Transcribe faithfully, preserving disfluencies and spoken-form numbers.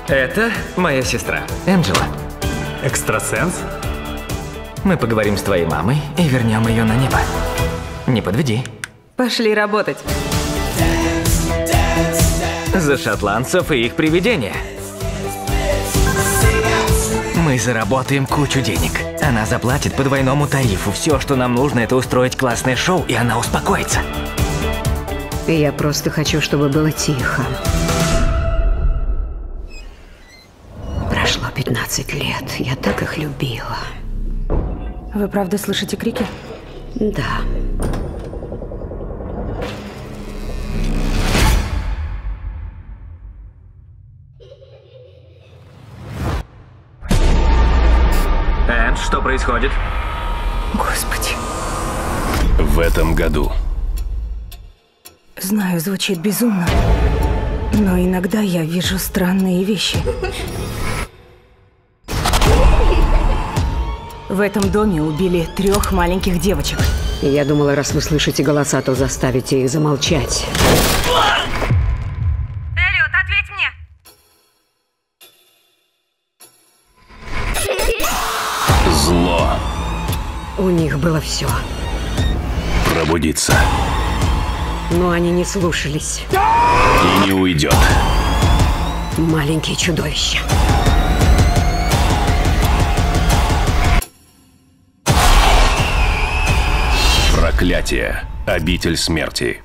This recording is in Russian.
Это моя сестра, Энджела. Экстрасенс? Мы поговорим с твоей мамой и вернем ее на небо. Не подведи. Пошли работать. За шотландцев и их привидения. Мы заработаем кучу денег. Она заплатит по двойному тарифу. Все, что нам нужно, это устроить классное шоу, и она успокоится. Я просто хочу, чтобы было тихо. Прошло пятнадцать лет. Я так их любила. Вы правда слышите крики? Да. Энд, что происходит? Господи. В этом году. Знаю, звучит безумно, но иногда я вижу странные вещи. В этом доме убили трех маленьких девочек. Я думала, раз вы слышите голоса, то заставите их замолчать. Эллиот, ответь мне! Зло. У них было все. Пробудиться. Но они не слушались. И не уйдет. Маленькие чудовища. Проклятие. Обитель смерти.